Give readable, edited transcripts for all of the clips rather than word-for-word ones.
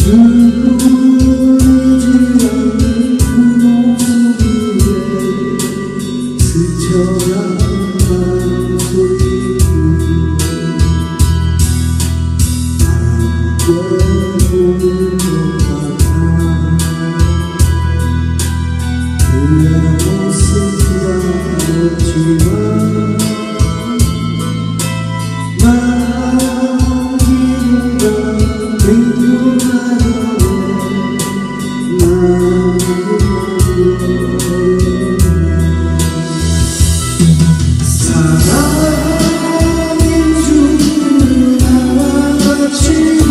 누구지 않는 그 목소리에 스쳐간 마음소리 함께 보는 것 같아 그의 모습 기다렸지만 사랑인 줄은 알았지만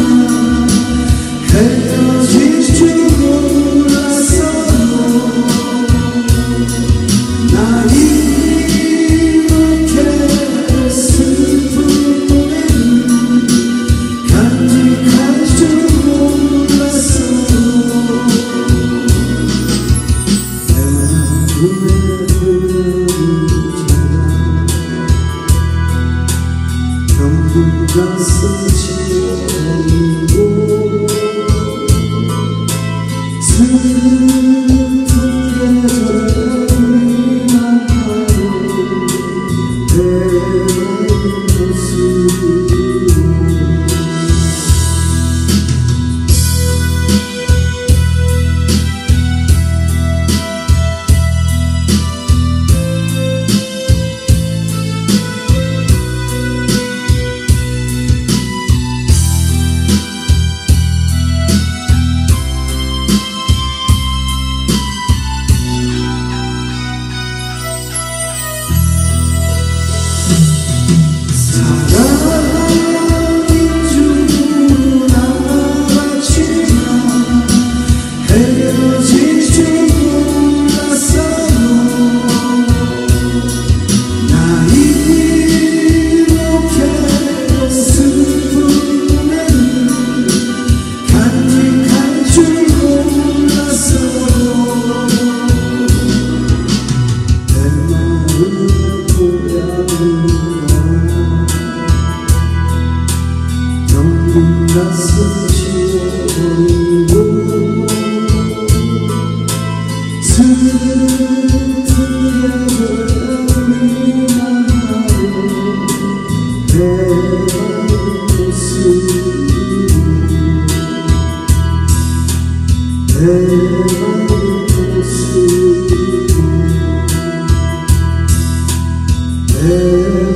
헤어질 줄 몰랐어요. 나 이렇게 슬픈 노래를 간직할 줄 몰랐어요. 내 마음에 전부 가슴 지워버리고 슬픈 계절에만 하루 내 모습 가슴 지워버리고 슬픈 계절이만 하루 내 모습 내 모습